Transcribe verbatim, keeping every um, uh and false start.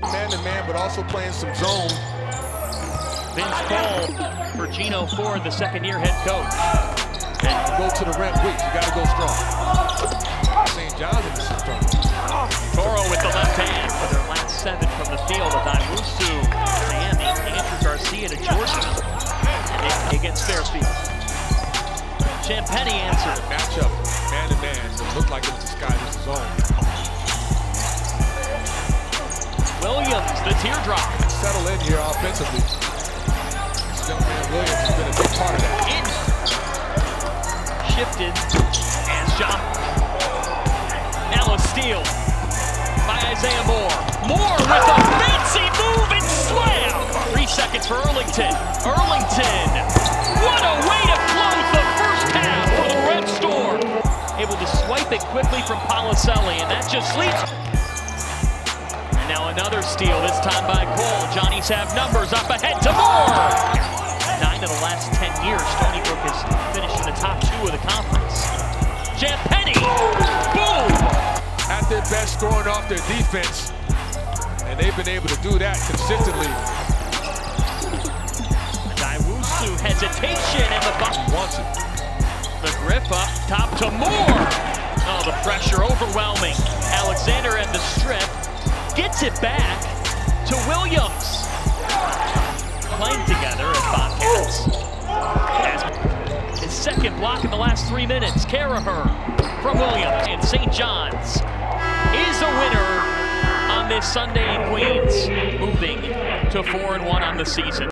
Man-to-man, but also playing some zone. Vince Cole for Gino Ford, the second-year head coach. And go to the rim weak. You got to go strong. Saint John's in the system. Toro with the left hand for their last seven from the field. Adaiwusu, Miami, Andrew Garcia to Georgia against Fairfield. Champagny answered. Matchup, man-to-man. It looked like it was disguised as zone. Williams, the teardrop. Settle in here offensively. This young man Williams has been a big part of that. In. Shifted as John. Now a steal by Isaiah Moore. Moore with a fancy move and slam. Three seconds for Earlington. Earlington. What a way to close the first half for the Red Storm. Able to swipe it quickly from Policelli, and that just leads. And now another steal, this time by Cole. Johnnies have numbers up ahead to Moore. Nine of the last ten years, Stony Brook has finished in the top two of the conference. Champagny, boom! At their best, scoring off their defense, and they've been able to do that consistently. Adaiwusu, hesitation, and the buck wants it. The grip up top to Moore. Oh, the pressure overwhelming. Alexander at the strip gets it back to Williams. Playing together as Bobcats. As his second block in the last three minutes. Caraher from Williams. And Saint John's is a winner on this Sunday in Queens, moving to four and one on the season.